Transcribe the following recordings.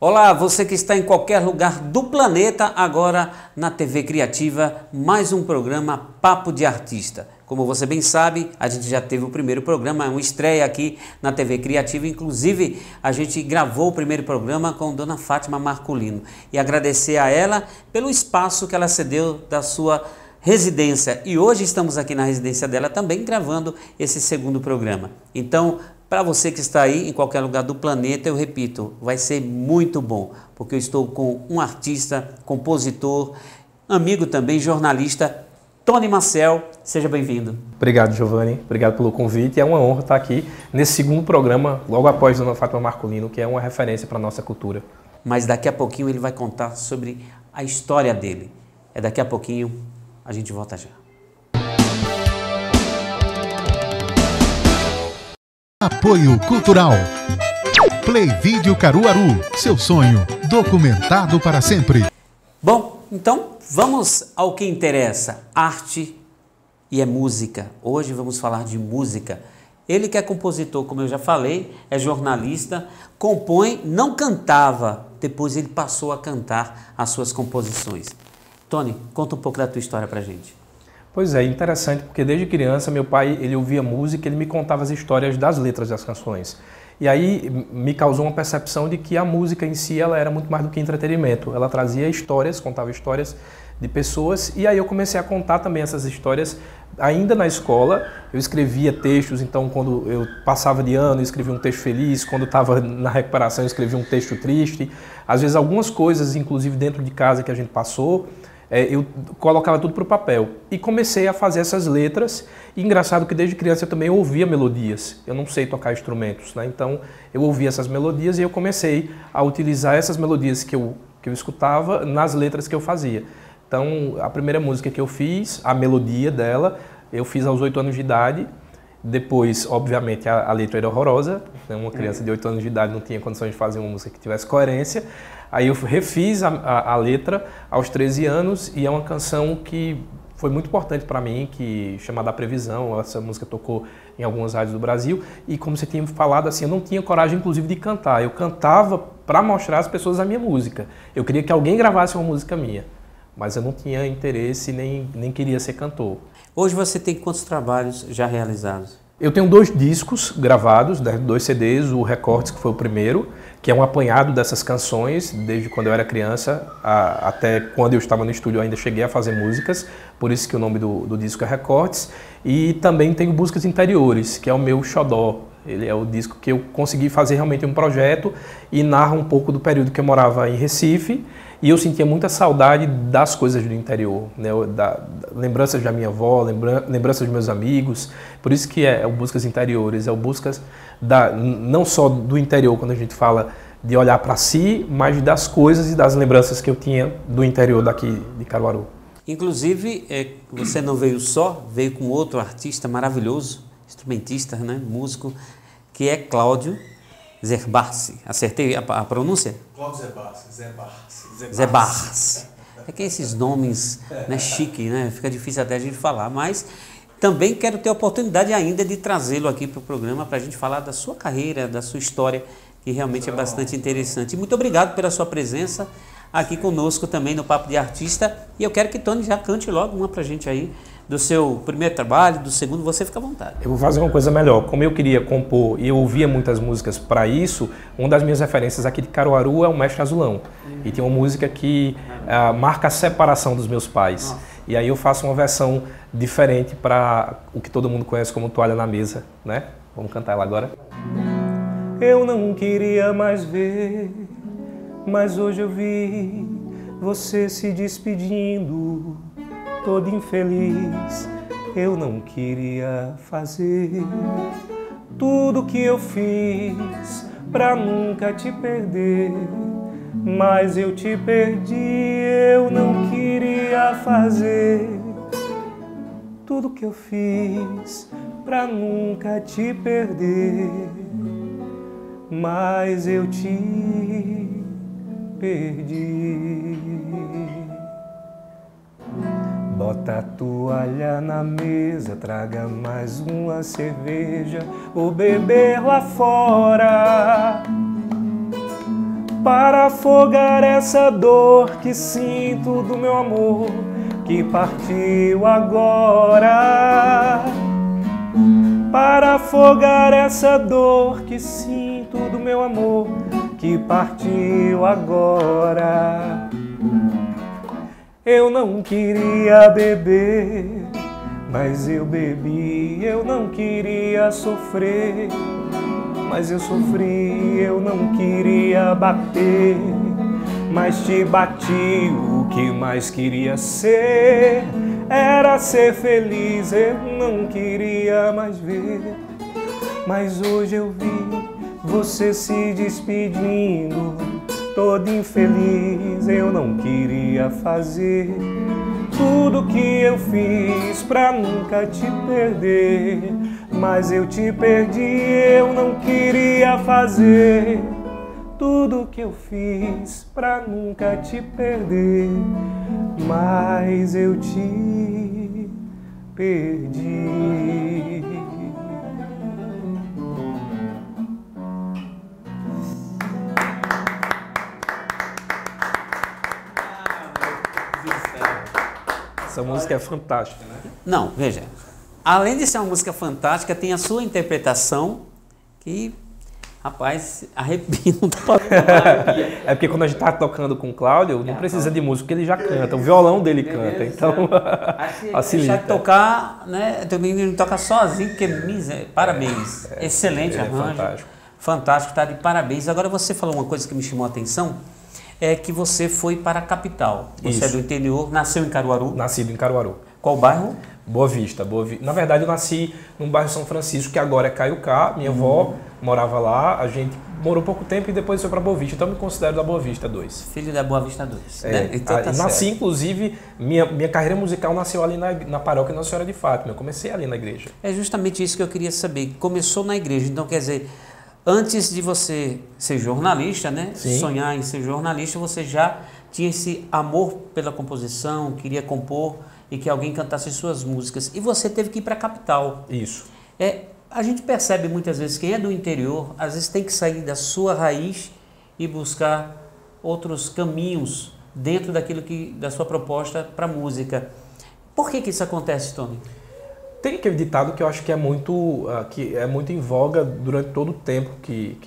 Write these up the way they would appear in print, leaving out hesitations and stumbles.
Olá, você que está em qualquer lugar do planeta, agora na TV Criativa, mais um programa Papo de Artista. Como você bem sabe, a gente já teve o primeiro programa, uma estreia aqui na TV Criativa, inclusive a gente gravou o primeiro programa com Dona Fátima Marculino. E agradecer a ela pelo espaço que ela cedeu da sua residência. E hoje estamos aqui na residência dela também gravando esse segundo programa. Então, para você que está aí em qualquer lugar do planeta, eu repito, vai ser muito bom, porque eu estou com um artista, compositor, amigo também, jornalista, Tony Marcel. Seja bem-vindo. Obrigado, Giovanni. Obrigado pelo convite. É uma honra estar aqui nesse segundo programa, logo após Dona Fátima Marculino, que é uma referência para a nossa cultura. Mas daqui a pouquinho ele vai contar sobre a história dele. É daqui a pouquinho, a gente volta já. Apoio Cultural. Play Vídeo Caruaru, seu sonho documentado para sempre. Bom, então vamos ao que interessa, arte e é música. Hoje vamos falar de música. Ele que é compositor, como eu já falei, é jornalista, compõe, não cantava, depois ele passou a cantar as suas composições. Tony, conta um pouco da tua história pra gente. Pois é, interessante, porque desde criança meu pai, ele ouvia música, ele me contava as histórias das letras das canções. E aí me causou uma percepção de que a música em si ela era muito mais do que entretenimento. Ela trazia histórias, contava histórias de pessoas, e aí eu comecei a contar também essas histórias ainda na escola. Eu escrevia textos, então quando eu passava de ano eu escrevia um texto feliz, quando estava na recuperação eu escrevia um texto triste. Às vezes algumas coisas, inclusive dentro de casa que a gente passou, eu colocava tudo para o papel e comecei a fazer essas letras. E engraçado que desde criança eu também ouvia melodias. Eu não sei tocar instrumentos, né? Então eu ouvia essas melodias e eu comecei a utilizar essas melodias que eu escutava nas letras que eu fazia. Então a primeira música que eu fiz, a melodia dela, eu fiz aos 8 anos de idade. Depois, obviamente, a letra era horrorosa. Uma criança de 8 anos de idade não tinha condições de fazer uma música que tivesse coerência. Aí eu refiz a letra aos 13 anos e é uma canção que foi muito importante para mim, que chamada A Previsão. Essa música tocou em algumas rádios do Brasil e, como você tinha falado, assim, eu não tinha coragem, inclusive, de cantar. Eu cantava para mostrar às pessoas a minha música. Eu queria que alguém gravasse uma música minha, mas eu não tinha interesse nem queria ser cantor. Hoje você tem quantos trabalhos já realizados? Eu tenho 2 discos gravados, 2 CDs, o Recortes, que foi o primeiro, que é um apanhado dessas canções, desde quando eu era criança até quando eu estava no estúdio eu ainda cheguei a fazer músicas, por isso que o nome do disco é Recortes. E também tenho Músicas Interiores, que é o meu xodó. Ele é o disco que eu consegui fazer realmente um projeto e narra um pouco do período que eu morava em Recife. E eu sentia muita saudade das coisas do interior, né? Lembranças da minha avó, lembranças dos meus amigos. Por isso que é o Buscas Interiores, é o Buscas não só do interior, quando a gente fala de olhar para si, mas das coisas e das lembranças que eu tinha do interior daqui de Caruaru. Inclusive, você não veio só, veio com outro artista maravilhoso, instrumentista, né? Músico, que é Cláudio Zerbarsi. Acertei a pronúncia? Cláudio Zerbarsi. Zerbarsi. É que esses nomes, né, chique, né? Fica difícil até a gente falar, mas também quero ter a oportunidade ainda de trazê-lo aqui para o programa para a gente falar da sua carreira, da sua história, que realmente é bastante interessante. E muito obrigado pela sua presença aqui conosco também no Papo de Artista. E eu quero que Tony já cante logo uma para a gente aí, do seu primeiro trabalho, do segundo, você fica à vontade. Eu vou fazer uma coisa melhor. Como eu queria compor e eu ouvia muitas músicas para isso, uma das minhas referências aqui de Caruaru é o Mestre Azulão. E tem uma música que marca a separação dos meus pais. Nossa. E aí eu faço uma versão diferente para o que todo mundo conhece como Toalha na Mesa, né? Vamos cantar ela agora. Eu não queria mais ver, mas hoje eu vi você se despedindo. Todo infeliz, eu não queria fazer tudo que eu fiz pra nunca te perder, mas eu te perdi, eu não queria fazer tudo que eu fiz pra nunca te perder, mas eu te perdi. Bota a toalha na mesa, traga mais uma cerveja ou beber lá fora. para afogar essa dor que sinto do meu amor que partiu agora. Para afogar essa dor que sinto do meu amor que partiu agora. Eu não queria beber, mas eu bebi. Eu não queria sofrer, mas eu sofri. Eu não queria bater, mas te bati. O que mais queria ser era ser feliz. Eu não queria mais ver, mas hoje eu vi você se despedindo, todo infeliz. Eu não queria fazer tudo que eu fiz pra nunca te perder, mas eu te perdi. Eu não queria fazer tudo que eu fiz pra nunca te perder, mas eu te perdi. Essa música é fantástica, né? Não, veja, além de ser uma música fantástica, tem a sua interpretação que, rapaz, arrepia, não tá falando. É porque quando a gente tá tocando com o Cláudio, não precisa de música, porque ele já canta, o violão dele canta, então facilita. Deixar de tocar, né? Também não toca sozinho, porque parabéns, excelente arranjo, fantástico, tá de parabéns. Agora você falou uma coisa que me chamou a atenção, é que você foi para a capital. Você é do interior, nasceu em Caruaru? Nascido em Caruaru. Qual bairro? Boa Vista. Na verdade, eu nasci num bairro São Francisco, que agora é Caiucá. Minha avó morava lá, a gente morou pouco tempo e depois foi para Boa Vista. Então, eu me considero da Boa Vista 2. Filho da Boa Vista 2. Né? Então, tá nasci, certo. Inclusive, minha carreira musical nasceu ali na paróquia Nossa Senhora de Fátima. Eu comecei ali na igreja. É justamente isso que eu queria saber. Começou na igreja, então quer dizer, antes de você ser jornalista, né? Sim. Sonhar em ser jornalista, você já tinha esse amor pela composição, queria compor e que alguém cantasse suas músicas. E você teve que ir para a capital. Isso. A gente percebe muitas vezes, quem é do interior, às vezes tem que sair da sua raiz e buscar outros caminhos dentro daquilo da sua proposta para a música. Por que isso acontece, Tony? Tem aquele ditado que eu acho que é muito em voga durante todo o tempo que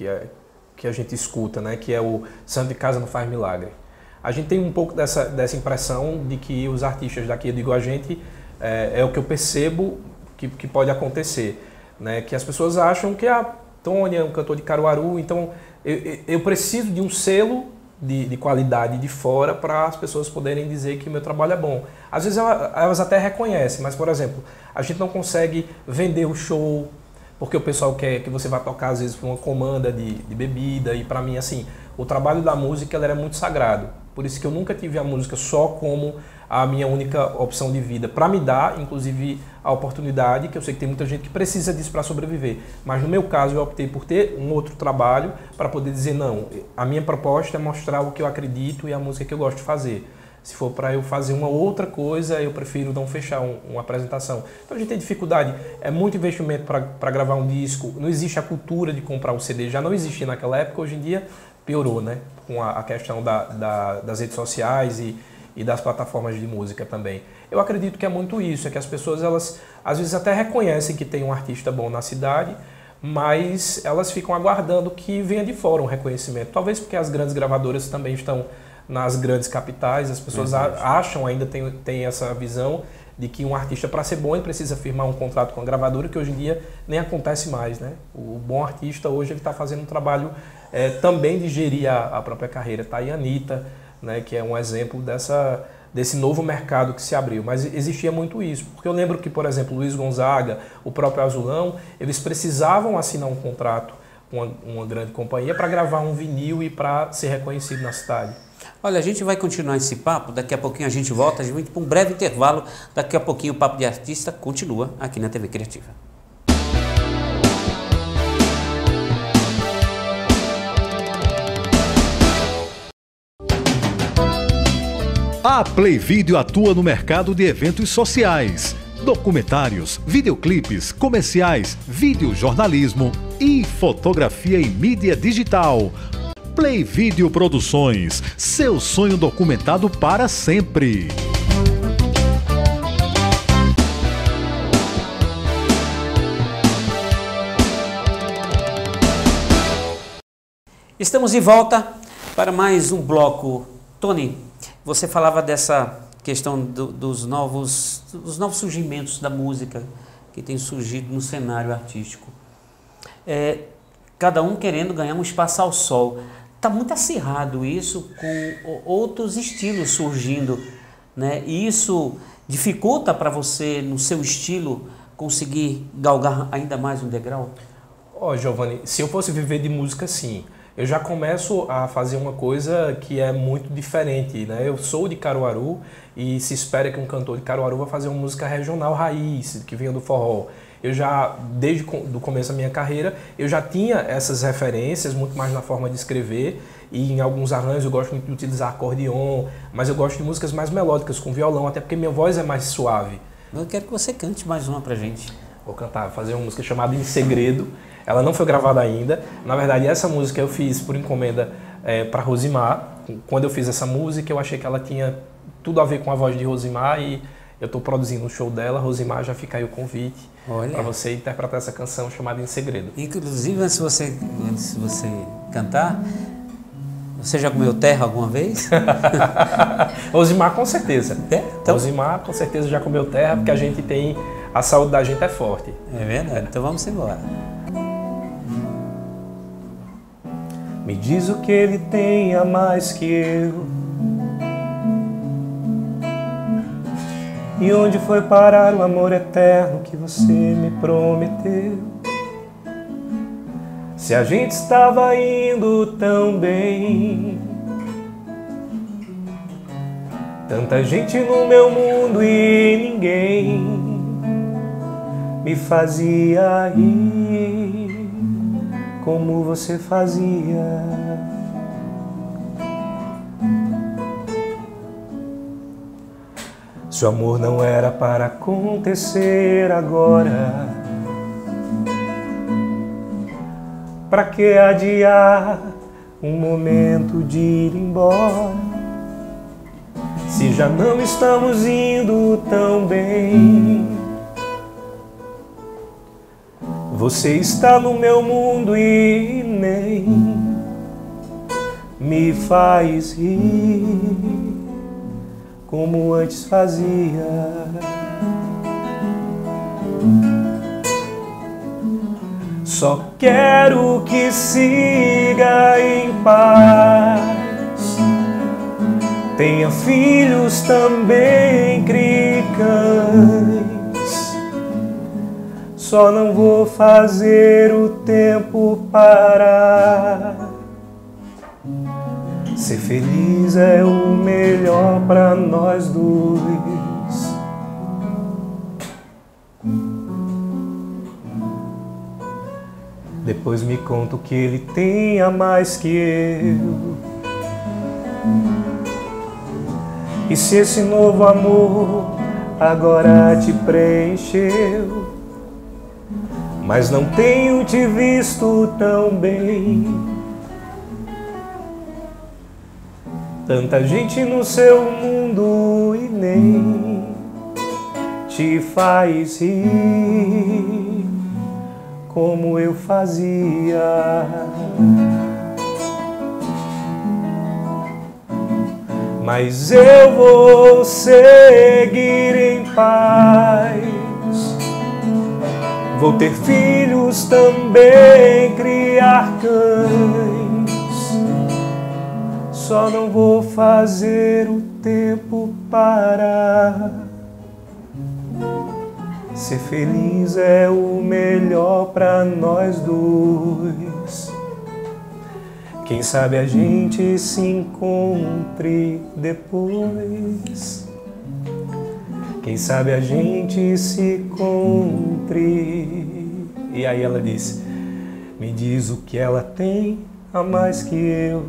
a gente escuta, né? Que é o santo de casa não faz milagre. A gente tem um pouco dessa impressão de que os artistas daqui, eu digo a gente, é o que eu percebo que pode acontecer, né? Que as pessoas acham que a Tony é um cantor de Caruaru, então eu preciso de um selo de qualidade de fora para as pessoas poderem dizer que o meu trabalho é bom. Às vezes elas até reconhecem, mas, por exemplo, a gente não consegue vender o show, porque o pessoal quer que você vá tocar, às vezes, por uma comanda de bebida, e para mim, assim, o trabalho da música ela é muito sagrado. Por isso que eu nunca tive a música só como a minha única opção de vida, para me dar, inclusive, a oportunidade, que eu sei que tem muita gente que precisa disso para sobreviver. Mas no meu caso, eu optei por ter um outro trabalho para poder dizer, não, a minha proposta é mostrar o que eu acredito e a música que eu gosto de fazer. Se for para eu fazer uma outra coisa, eu prefiro não fechar uma apresentação. Então a gente tem dificuldade, é muito investimento para gravar um disco, não existe a cultura de comprar um CD, já não existia naquela época, hoje em dia piorou, né? Com a questão das redes sociais e das plataformas de música também. Eu acredito que é muito isso, é que as pessoas, elas às vezes até reconhecem que tem um artista bom na cidade, mas elas ficam aguardando que venha de fora um reconhecimento. Talvez porque as grandes gravadoras também estão nas grandes capitais, as pessoas acham, ainda tem essa visão de que um artista, para ser bom, ele precisa firmar um contrato com a gravadora, que hoje em dia nem acontece mais, né? O bom artista hoje ele está fazendo um trabalho também de gerir a própria carreira. Tá aí a Anitta, né, que é um exemplo desse novo mercado que se abriu. Mas existia muito isso, porque eu lembro que, por exemplo, Luiz Gonzaga, o próprio Azulão, eles precisavam assinar um contrato com uma grande companhia para gravar um vinil e para ser reconhecido na cidade. Olha, a gente vai continuar esse papo, daqui a pouquinho a gente volta, a gente vai para um breve intervalo, daqui a pouquinho o Papo de Artista continua aqui na TV Criativa. A Play Video atua no mercado de eventos sociais, documentários, videoclipes, comerciais, videojornalismo e fotografia em mídia digital. Play Video Produções, seu sonho documentado para sempre. Estamos de volta para mais um bloco. Tony, você falava dessa questão dos novos surgimentos da música que tem surgido no cenário artístico. Cada um querendo ganhar um espaço ao sol. Está muito acirrado isso, com outros estilos surgindo, né? E isso dificulta para você, no seu estilo, conseguir galgar ainda mais um degrau? Giovanni, se eu fosse viver de música, sim. Eu já começo a fazer uma coisa que é muito diferente, né? Eu sou de Caruaru e se espera que um cantor de Caruaru vá fazer uma música regional raiz, que venha do forró. Eu já, desde o começo da minha carreira, eu já tinha essas referências, muito mais na forma de escrever, e em alguns arranjos eu gosto muito de utilizar acordeon, mas eu gosto de músicas mais melódicas, com violão, até porque minha voz é mais suave. Eu quero que você cante mais uma pra gente. Vou cantar, fazer uma música chamada Em Segredo. Ela não foi gravada ainda. Na verdade, essa música eu fiz por encomenda para Rosimar. Quando eu fiz essa música, eu achei que ela tinha tudo a ver com a voz de Rosimar e eu estou produzindo um show dela. Rosimar, já fica aí o convite para você interpretar essa canção chamada Em Segredo. Inclusive, antes de você cantar, você já comeu terra alguma vez? Rosimar, com certeza. Então... Rosimar, com certeza, já comeu terra, porque a gente tem... A saúde da gente é forte. É verdade. Então vamos embora. Me diz o que ele tem a mais que eu. E onde foi parar o amor eterno que você me prometeu? Se a gente estava indo tão bem, tanta gente no meu mundo e ninguém me fazia rir como você fazia. Se o amor não era para acontecer agora, pra que adiar um momento de ir embora? Se já não estamos indo tão bem, você está no meu mundo e nem me faz rir como antes fazia. Só quero que siga em paz, tenha filhos também, crie cães. Só não vou fazer o tempo parar. Ser feliz é o melhor para nós dois. Depois me conta o que ele tem a mais que eu. E se esse novo amor agora te preencheu, mas não tenho te visto tão bem. Tanta gente no seu mundo e nem te faz rir como eu fazia. Mas eu vou seguir em paz, vou ter filhos também, criar cães. Só não vou fazer o tempo parar. Ser feliz é o melhor para nós dois. Quem sabe a gente se encontre depois. Quem sabe a gente se encontre. E aí ela disse: me diz o que ela tem a mais que eu.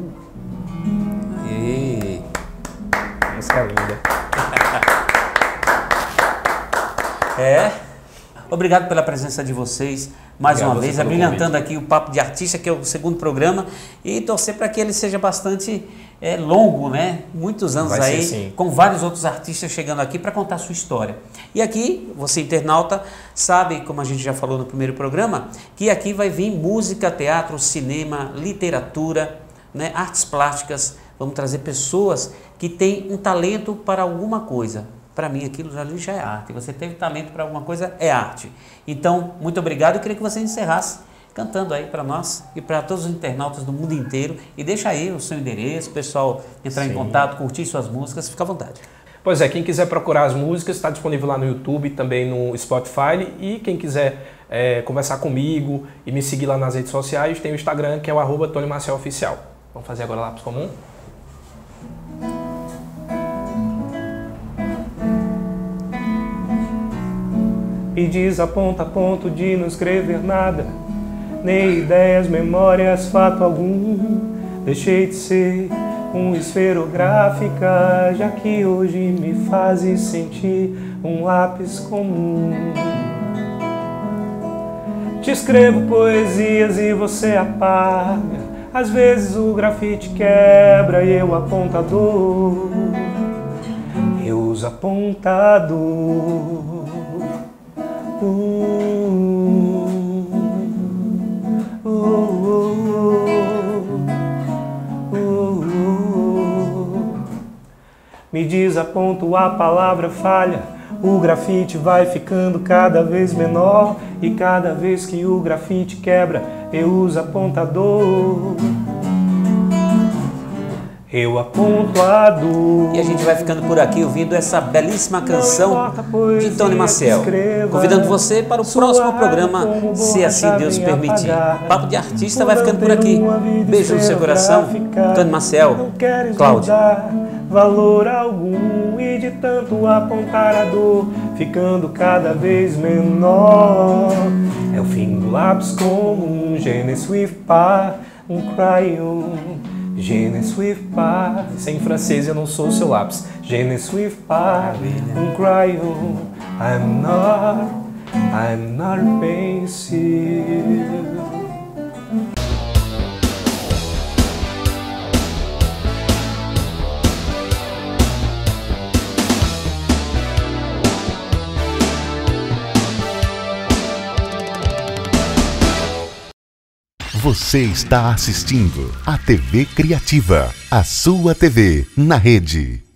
Aê. Música linda. Obrigado pela presença de vocês mais uma vez, abrilhantando aqui o Papo de Artista, que é o segundo programa, e torcer para que ele seja bastante longo, né? Muitos anos aí, com vários outros artistas chegando aqui para contar a sua história. E aqui, você internauta, sabe, como a gente já falou no primeiro programa, que aqui vai vir música, teatro, cinema, literatura, né? Artes plásticas. Vamos trazer pessoas que têm um talento para alguma coisa. Para mim, aquilo ali já é arte. Você teve talento para alguma coisa, é arte. Então, muito obrigado. Eu queria que você encerrasse cantando aí para nós e para todos os internautas do mundo inteiro. E deixa aí o seu endereço, o pessoal entrar em contato, curtir suas músicas, fica à vontade. Pois é, quem quiser procurar as músicas, está disponível lá no YouTube, também no Spotify. E quem quiser conversar comigo e me seguir lá nas redes sociais, tem o Instagram, que é o @TonyMarcelOficial. Vamos fazer agora lápis comum? Me desaponta a ponto de não escrever nada, nem ideias, memórias, fato algum. Deixei de ser uma esferográfica, já que hoje me fazes sentir um lápis comum. Te escrevo poesias e você apaga, às vezes o grafite quebra e eu apontador. Eu uso apontador. Me desaponto, a palavra falha, o grafite vai ficando cada vez menor, e cada vez que o grafite quebra, eu uso apontador. Eu aponto a dor. E a gente vai ficando por aqui ouvindo essa belíssima canção de Tony Marcel. Convidando você para o próximo programa, se assim Deus permitir. Papo de Artista vai ficando por aqui. Beijo no seu coração. Tony Marcel, Cláudio. Valor algum e de tanto apontar a dor, ficando cada vez menor. É o fim do lápis comum. Je ne suis pas un crayon. Je ne suis pas. Isso é em francês, eu não sou o seu lápis. Je ne suis pas un crayon. I'm not pensive. Você está assistindo a TV Criativa, a sua TV na rede.